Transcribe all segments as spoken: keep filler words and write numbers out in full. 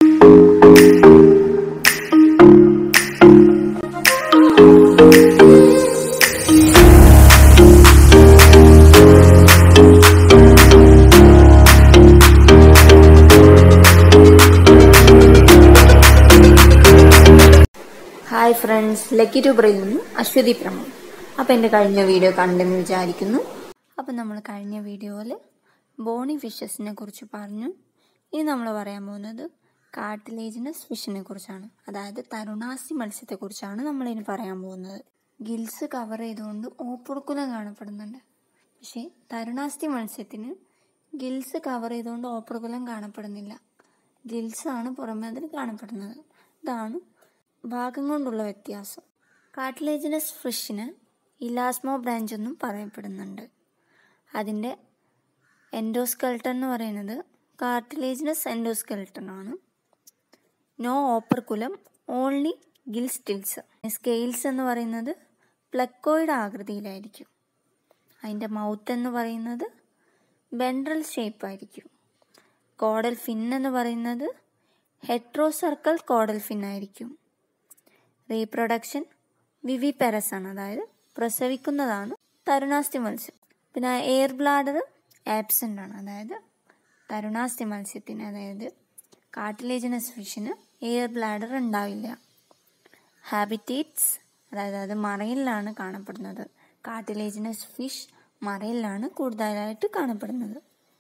Hi friends, lucky ട്യൂബറിൽ നിന്നും Aswathy promo. അപ്പോൾ എൻ്റെ കഴിഞ്ഞ വീഡിയോ കണ്ടെന്ന് വിചാരിക്കുന്നു. അപ്പോൾ നമ്മൾ കഴിഞ്ഞ വീഡിയോയിൽ ബോണി ഫിഷസിനെ കുറിച്ച് പറഞ്ഞു. ഇനി നമ്മൾ പറയാൻ പോകുന്നത് കാർട്ടിലേജിനസ് ഫിഷിനെ കുറിച്ചാണ്, അതായത് തരുണാസ്തി മത്സ്യത്തെക്കുറിച്ചാണ് നമ്മളിനി പറയാൻ പോകുന്നത്. ഗിൽസ് കവർ ചെയ്തുകൊണ്ട് ഓപ്പർക്കുലം കാണപ്പെടുന്നുണ്ട്. പക്ഷേ തരുണാസ്തി മത്സ്യത്തിന് ഗിൽസ് കവർ ചെയ്തുകൊണ്ട് ഓപ്പർക്കുലം കാണപ്പെടുന്നില്ല. ഗിൽസാണ് പുറമേ അതിൽ കാണപ്പെടുന്നത്. ഇതാണ് ഭാഗം കൊണ്ടുള്ള വ്യത്യാസം. കാർട്ടിലേജിനസ് ഫിഷിന് ഇലാസ്മോ ബ്രാഞ്ച് എന്നും പറയപ്പെടുന്നുണ്ട്. അതിൻ്റെ എൻഡോസ്കെൽട്ടൺ എന്ന് പറയുന്നത് കാർട്ടിലേജിനസ് എൻഡോസ്കെൽട്ടൺ ആണ്. No operculum, only gill slits. Scales എന്ന് പറയുന്നത് പ്ലക്കോയിഡ് ആകൃതിയിലായിരിക്കും. അതിൻ്റെ മൗത്ത് എന്ന് പറയുന്നത് വെൻട്രൽ ഷേപ്പ് ആയിരിക്കും. കോഡൽ ഫിൻ എന്ന് പറയുന്നത് ഹെട്രോ സർക്കിൾ കോഡൽ ഫിൻ ആയിരിക്കും. റീപ്രൊഡക്ഷൻ വിവിപെറസ് ആണ്, അതായത് പ്രസവിക്കുന്നതാണ് തരുണാസ്തി മത്സ്യം. പിന്നെ എയർ ബ്ലാഡർ ആബ്സെൻ്റ് ആണ്, അതായത് തരുണാസ്തി മത്സ്യത്തിന്, അതായത് കാർട്ടിലേജിനസ് ഫിഷിന് എയർ ബ്ലാഡർ ഉണ്ടാവില്ല. ഹാബിറ്റേറ്റ്സ്, അതായത് അത് മറയിലാണ് കാണപ്പെടുന്നത്. കാർട്ടിലേജിനസ് ഫിഷ് മറയിലാണ് കൂടുതലായിട്ട് കാണപ്പെടുന്നത്.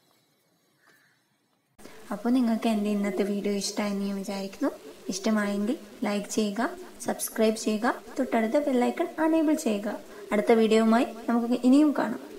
അപ്പോൾ നിങ്ങൾക്ക് എൻ്റെ ഇന്നത്തെ വീഡിയോ ഇഷ്ടമായെന്ന് ഞാൻ വിചാരിക്കുന്നു. ഇഷ്ടമായെങ്കിൽ ലൈക്ക് ചെയ്യുക, സബ്സ്ക്രൈബ് ചെയ്യുക, തൊട്ടടുത്ത ബെല്ലൈക്കൺ അണേബിൾ ചെയ്യുക. അടുത്ത വീഡിയോയുമായി നമുക്ക് ഇനിയും കാണാം.